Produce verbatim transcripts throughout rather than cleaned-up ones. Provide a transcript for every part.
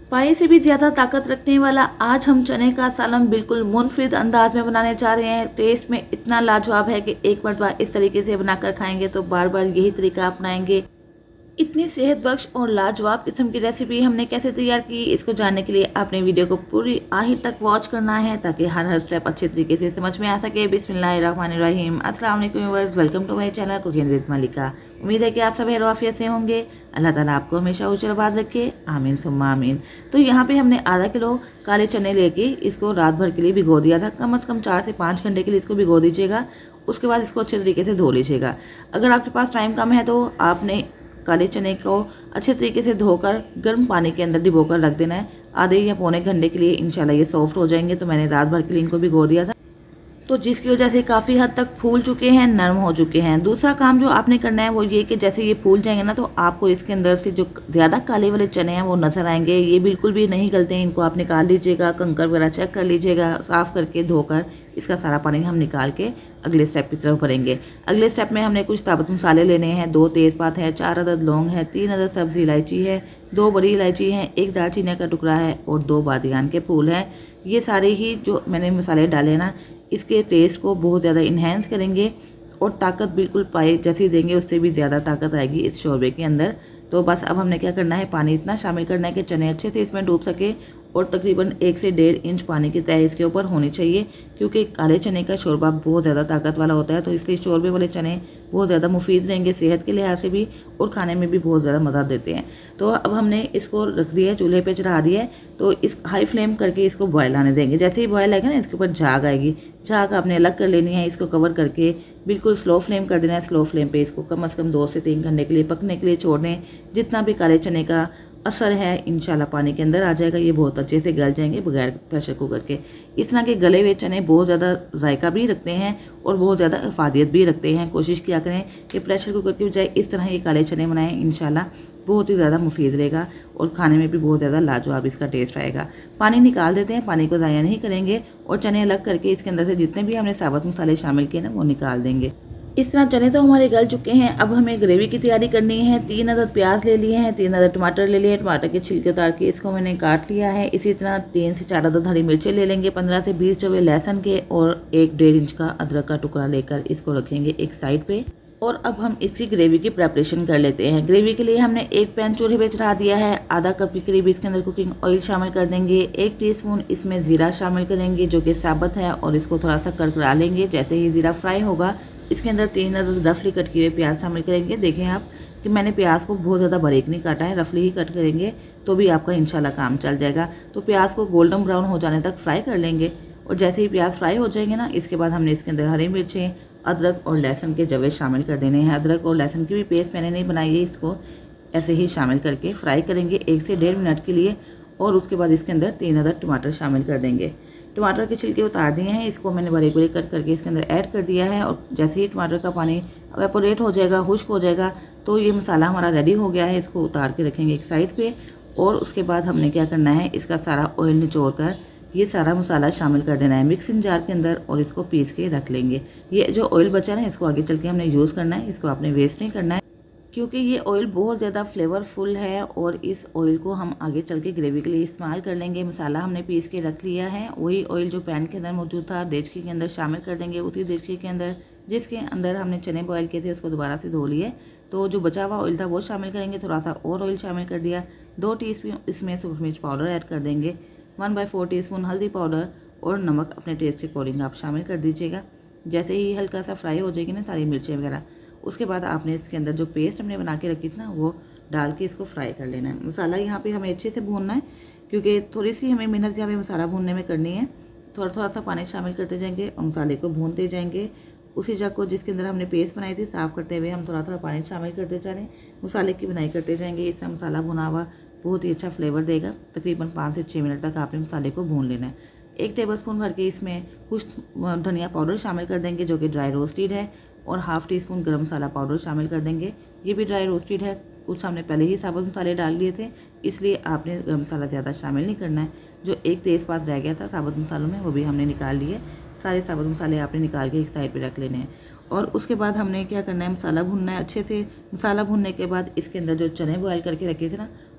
पाए से भी ज़्यादा ताकत रखने वाला आज हम चने का सालन बिल्कुल मुनफरिद अंदाज में बनाने जा रहे हैं। टेस्ट में इतना लाजवाब है कि एक मरतबा इस तरीके से बनाकर खाएंगे तो बार बार यही तरीका अपनाएंगे। इतनी सेहत बख्श और लाजवाब किस्म की रेसिपी हमने कैसे तैयार की, इसको जानने के लिए आपने वीडियो को पूरी आखिर तक वॉच करना है ताकि हर हर स्टेप अच्छे तरीके से समझ में आ सके। बिस्मिल्लाहिर्रहमानिर्रहीम, अस्सलाम वालेकुम viewers, welcome to my channel cooking with Malika. उम्मीद है कि आप सब खैरियत से होंगे। अल्लाह ताला आपको हमेशा उजरबाद रखे, आमीन सुम्मा आमीन। तो यहाँ पे हमने आधा किलो काले चने लेके इसको रात भर के लिए भिगो दिया था। कम अज़ कम चार से पाँच घंटे के लिए इसको भिगो दीजिएगा। उसके बाद इसको अच्छे तरीके से धो लीजिएगा। अगर आपके पास टाइम कम है तो आपने काले चने को अच्छे तरीके से धोकर गर्म पानी के अंदर डिबोकर रख देना है। आधे या पौने घंटे के लिए इंशाल्लाह ये सॉफ्ट हो जाएंगे। तो मैंने रात भर के लिए इनको भिगो दिया था, तो जिसकी वजह से काफ़ी हद तक फूल चुके हैं, नरम हो चुके हैं। दूसरा काम जो आपने करना है वो ये कि जैसे ये फूल जाएंगे ना तो आपको इसके अंदर से जो ज़्यादा काले वाले चने हैं वो नज़र आएंगे। ये बिल्कुल भी नहीं गलते हैं, इनको आप निकाल लीजिएगा। कंकर वगैरह चेक कर लीजिएगा, साफ़ करके धोकर इसका सारा पानी हम निकाल के अगले स्टेप की तरफ बढ़ेंगे। अगले स्टेप में हमने कुछ ताबत मसाले लेने हैं। दो तेज़पात है, चार अदद लौंग है, तीन अदद सब्ज़ी इलायची है, दो बड़ी इलायची है, एक दालचीनी का टुकड़ा है और दो बादियान के फूल हैं। ये सारे ही जो मैंने मसाले डाले ना इसके टेस्ट को बहुत ज़्यादा इन्हेंस करेंगे और ताकत बिल्कुल पाए जैसी देंगे, उससे भी ज़्यादा ताकत आएगी इस शोरबे के अंदर। तो बस अब हमने क्या करना है, पानी इतना शामिल करना है कि चने अच्छे से इसमें डूब सके और तकरीबन एक से डेढ़ इंच पानी की तह इसके ऊपर होनी चाहिए, क्योंकि काले चने का शोरबा बहुत ज़्यादा ताकत वाला होता है। तो इसलिए शोरबे वाले चने बहुत ज़्यादा मुफीद रहेंगे सेहत के लिहाज से भी और खाने में भी बहुत ज़्यादा मज़ा देते हैं। तो अब हमने इसको रख दिया है, चूल्हे पे चढ़ा दिया है। तो इस हाई फ्लेम करके इसको बॉयल आने देंगे। जैसे ही बॉयल आएगा ना इसके ऊपर झाग आएगी, झाग आपने अलग कर लेनी है। इसको कवर करके बिल्कुल स्लो फ्लेम कर देना है। स्लो फ्लेम पे इसको कम अज़ कम दो से तीन घंटे के लिए पकने के लिए छोड़ दें। जितना भी काले चने का असर है इंशाल्लाह पानी के अंदर आ जाएगा। ये बहुत अच्छे से गल जाएंगे बगैर प्रेशर कुकर के। इस तरह के गले हुए चने बहुत ज़्यादा जायका भी रखते हैं और बहुत ज़्यादा इफादियत भी रखते हैं। कोशिश किया करें कि प्रेशर कुकर की बजाय इस तरह ये काले चने बनाएं, इंशाल्लाह बहुत ही ज़्यादा मुफीद रहेगा और खाने में भी बहुत ज़्यादा लाजवाब इसका टेस्ट आएगा। पानी निकाल देते हैं, पानी को ज़ाया नहीं करेंगे और चने अलग करके इसके अंदर से जितने भी हमने साबुत मसाले शामिल किए ना वो निकाल देंगे। इस तरह चने तो हमारे गल चुके हैं। अब हमें ग्रेवी की तैयारी करनी है। तीन अदद प्याज ले लिए हैं, तीन अदद टमाटर ले लिए हैं। टमाटर के छिलके उतार के इसको मैंने काट लिया है। इसी तरह तीन से चार अदद हरी मिर्चें ले लेंगे, पंद्रह से बीस चौवे लहसुन के और एक डेढ़ इंच का अदरक का टुकड़ा लेकर इसको रखेंगे एक साइड पे। और अब हम इसकी ग्रेवी की प्रेपरेशन कर लेते हैं। ग्रेवी के लिए हमने एक पैन चूल्हे पे चढ़ा दिया है। आधा कप के करीब इसके अंदर कुकिंग ऑयल शामिल कर देंगे। एक टीस्पून इसमें ज़ीरा शामिल करेंगे जो कि साबुत है और इसको थोड़ा सा करकरा लेंगे। जैसे ही ज़ीरा फ्राई होगा इसके अंदर तीन अदद रफली कट किए हुए प्याज शामिल करेंगे। देखें आप कि मैंने प्याज को बहुत ज़्यादा बारीक नहीं काटा है, रफली ही कट करेंगे तो भी आपका इंशाल्लाह काम चल जाएगा। तो प्याज को गोल्डन ब्राउन हो जाने तक फ्राई कर लेंगे और जैसे ही प्याज फ्राई हो जाएंगे ना इसके बाद हमने इसके अंदर हरी मिर्चें, अदरक और लहसुन के जवे शामिल कर देने हैं। अदरक और लहसुन की भी पेस्ट मैंने नहीं बनाई है, इसको ऐसे ही शामिल करके फ्राई करेंगे एक से डेढ़ मिनट के लिए। और उसके बाद इसके अंदर तीन अदद टमाटर शामिल कर देंगे। टमाटर के छिलके उतार दिए हैं, इसको मैंने बारीक बारीक कट करके इसके अंदर ऐड कर दिया है। और जैसे ही टमाटर का पानी एवापोरेट हो जाएगा, खुश्क हो जाएगा, तो ये मसाला हमारा रेडी हो गया है। इसको उतार के रखेंगे एक साइड पे। और उसके बाद हमने क्या करना है, इसका सारा ऑयल निचोड़ कर ये सारा मसाला शामिल कर देना है मिक्सिंग जार के अंदर और इसको पीस के रख लेंगे। ये जो ऑयल बचा है इसको आगे चल के हमने यूज़ करना है, इसको आपने वेस्ट नहीं करना है, क्योंकि ये ऑयल बहुत ज़्यादा फ्लेवरफुल है और इस ऑयल को हम आगे चल के ग्रेवी के लिए इस्तेमाल कर लेंगे। मसाला हमने पीस के रख लिया है, वही ऑयल जो पैन के अंदर मौजूद था देचकी के अंदर शामिल कर देंगे। उसी देचकी के अंदर जिसके अंदर हमने चने बॉयल किए थे उसको दोबारा से धो लिए, तो जो बचा हुआ ऑयल था वो शामिल करेंगे। थोड़ा सा और ऑयल शामिल कर दिया। दो टी स्पून इसमें सूरज मिर्च पाउडर ऐड कर देंगे। One by four teaspoon हल्दी पाउडर और नमक अपने टेस्ट के अकॉर्डिंग आप शामिल कर दीजिएगा। जैसे ही हल्का सा फ्राई हो जाएगी ना सारी मिर्चें वगैरह, उसके बाद आपने इसके अंदर जो पेस्ट हमने बना के रखी थी ना वो डाल के इसको फ्राई कर लेना है। मसाला यहाँ पे हमें अच्छे से भूनना है, क्योंकि थोड़ी सी हमें मेहनत यहाँ पे मसाला भूनने में करनी है। थोड़ा थोड़ा सा पानी शामिल करते जाएंगे और मसाले को भूनते जाएंगे। उसी जगह को जिसके अंदर हमने पेस्ट बनाई थी साफ़ करते हुए हम थोड़ा थोड़ा पानी शामिल करते जा रहे हैं, मसाले की बुनाई करते जाएंगे। इससे मसाला भुना हुआ बहुत ही अच्छा फ्लेवर देगा। तकरीबन पाँच से छः मिनट तक आपने मसाले को भून लेना है। एक टेबलस्पून भर के इसमें कुछ धनिया पाउडर शामिल कर देंगे जो कि ड्राई रोस्टेड है, और हाफ़ टी स्पून गर्म मसाला पाउडर शामिल कर देंगे, ये भी ड्राई रोस्टेड है। कुछ हमने पहले ही साबुत मसाले डाल लिए थे, इसलिए आपने गर्म मसाला ज़्यादा शामिल नहीं करना है। जो एक तेज़पात रह गया था साबुत मसालों में वो भी हमने निकाल लिए। सारे साबुत मसाले आपने निकाल के एक साइड पे रख लेने हैं। और उसके बाद हमने क्या करना है, मसाला भूनना है अच्छे से। मसाला भूनने के बाद इसके अंदर जो चने बॉयल करके रखे थे ना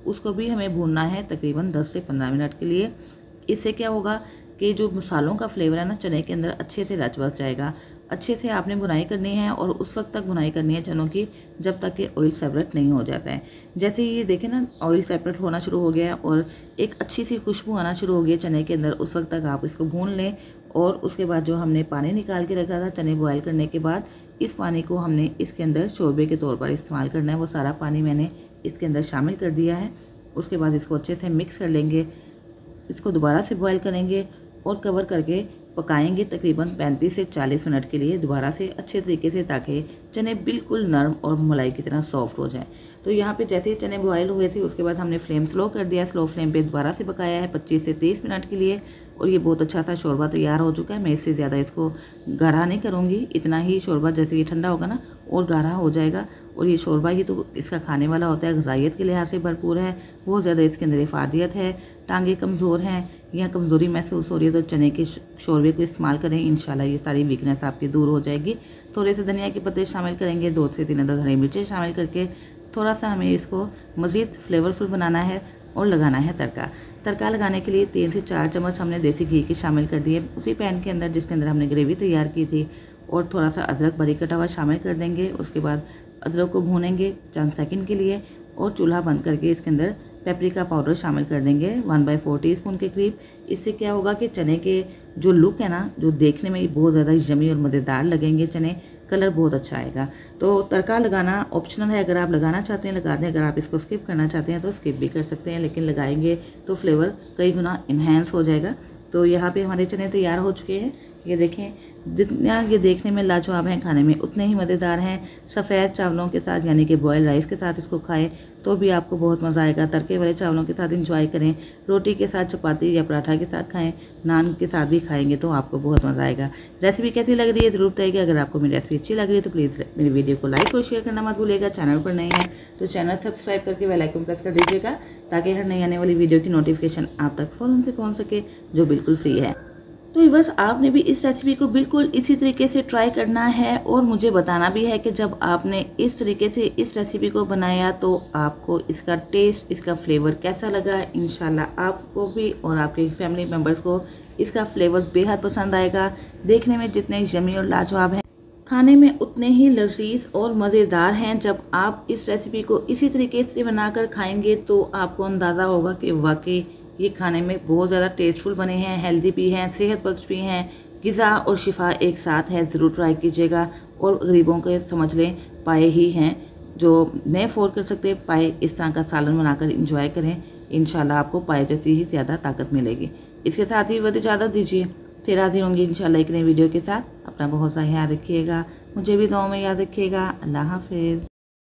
उसको भी हमें भूनना है तकरीबन दस से पंद्रह मिनट के लिए। इससे क्या होगा कि जो मसालों का फ्लेवर है ना चने के अंदर अच्छे से रच बस जाएगा। अच्छे से आपने भुनाई करनी है और उस वक्त तक भुनाई करनी है चनों की जब तक कि ऑयल सेपरेट नहीं हो जाता है। जैसे ये देखें ना ऑयल सेपरेट होना शुरू हो गया और एक अच्छी सी खुशबू आना शुरू हो गई चने के अंदर, उस वक्त तक आप इसको भून लें। और उसके बाद जो हमने पानी निकाल के रखा था चने बॉयल करने के बाद, इस पानी को हमने इसके अंदर शोरबे के तौर पर इस्तेमाल करना है। वो सारा पानी मैंने इसके अंदर शामिल कर दिया है। उसके बाद इसको अच्छे से मिक्स कर लेंगे, इसको दोबारा से बॉयल करेंगे और कवर करके पकाएंगे तकरीबन पैंतीस से चालीस मिनट के लिए दोबारा से अच्छे तरीके से, ताकि चने बिल्कुल नरम और मलाई की तरह सॉफ्ट हो जाएं। तो यहाँ पे जैसे ही चने बॉयल हुए थे उसके बाद हमने फ्लेम स्लो कर दिया, स्लो फ्लेम पे दोबारा से पकाया है पच्चीस से तीस मिनट के लिए और ये बहुत अच्छा सा शोरबा तैयार हो चुका है। मैं इससे ज़्यादा इसको गाढ़ा नहीं करूँगी, इतना ही शोरबा, जैसे ये ठंडा होगा ना और गाढ़ा हो जाएगा। और ये शोरबा ही तो इसका खाने वाला होता है, ग़िज़ाइयत के लिहाज से भरपूर है, बहुत ज़्यादा इसके अंदर इफादियत है। टांगे कमज़ोर हैं या कमज़ोरी महसूस हो रही है तो चने के शोरबे को इस्तेमाल करें, इंशाल्लाह ये सारी वीकनेस आपकी दूर हो जाएगी। थोड़े से धनिया के पत्ते शामिल करेंगे, दो से तीन अदद हरी मिर्चें शामिल करके थोड़ा सा हमें इसको मज़ीद फ्लेवरफुल बनाना है और लगाना है तड़का। तड़का लगाने के लिए तीन से चार चम्मच हमने देसी घी के शामिल कर दिए उसी पैन के अंदर जिसके अंदर हमने ग्रेवी तैयार की थी, और थोड़ा सा अदरक बारीक कटा हुआ शामिल कर देंगे। उसके बाद अदरक को भूनेंगे चंद सेकंड के लिए और चूल्हा बंद करके इसके अंदर पेपरिका पाउडर शामिल कर देंगे one by four teaspoon के करीब। इससे क्या होगा कि चने के जो लुक है ना, जो देखने में बहुत ज़्यादा यमी और मज़ेदार लगेंगे चने, कलर बहुत अच्छा आएगा। तो तड़का लगाना ऑप्शनल है, अगर आप लगाना चाहते हैं लगा दें, अगर आप इसको स्किप करना चाहते हैं तो स्किप भी कर सकते हैं, लेकिन लगाएंगे तो फ्लेवर कई गुना इन्हेंस हो जाएगा। तो यहाँ पे हमारे चने तैयार हो चुके हैं, ये देखें जितना ये देखने में लाजवाब हैं खाने में उतने ही मज़ेदार हैं। सफ़ेद चावलों के साथ यानी कि बॉयल राइस के साथ इसको खाएं तो भी आपको बहुत मज़ा आएगा। तड़के वाले चावलों के साथ इंजॉय करें, रोटी के साथ, चपाती या पराठा के साथ खाएं, नान के साथ भी खाएंगे तो आपको बहुत मज़ा आएगा। रेसिपी कैसी लग रही है ज़रूर बताइएगा। अगर आपको मेरी रेसिपी अच्छी लग रही है तो प्लीज़ मेरी वीडियो को लाइक और शेयर करना मत भूलिएगा। चैनल पर नए हैं तो चैनल सब्सक्राइब करके बेल आइकन प्रेस कर दीजिएगा ताकि हर नई आने वाली वीडियो की नोटिफिकेशन आप तक फ़ौरन से पहुँच सके, जो बिल्कुल फ्री है। तो बस आपने भी इस रेसिपी को बिल्कुल इसी तरीके से ट्राई करना है और मुझे बताना भी है कि जब आपने इस तरीके से इस रेसिपी को बनाया तो आपको इसका टेस्ट, इसका फ्लेवर कैसा लगा। इंशाल्लाह आपको भी और आपके फैमिली मेम्बर्स को इसका फ्लेवर बेहद पसंद आएगा। देखने में जितने यमी और लाजवाब हैं, खाने में उतने ही लजीज और मज़ेदार हैं। जब आप इस रेसिपी को इसी तरीके से बनाकर खाएंगे तो आपको अंदाज़ा होगा कि वाकई ये खाने में बहुत ज़्यादा टेस्टफुल बने हैं, हेल्दी भी हैं, सेहत बख्श भी हैं, ग़िज़ा और शिफा एक साथ है। ज़रूर ट्राई कीजिएगा और गरीबों के समझ लें पाए ही हैं, जो नहीं अफोर्ड कर सकते पाए इस तरह का सालन बनाकर इंजॉय करें। इंशाल्लाह आपको पाए जैसी ही ज़्यादा ताकत मिलेगी। इसके साथ ही वक्त इजाज़त दीजिए, फिर हाजिर होंगी इंशाल्लाह एक नई वीडियो के साथ। अपना बहुत सा ख्याल रखिएगा, मुझे भी दुआ में याद रखिएगा। अल्लाह हाफिज़।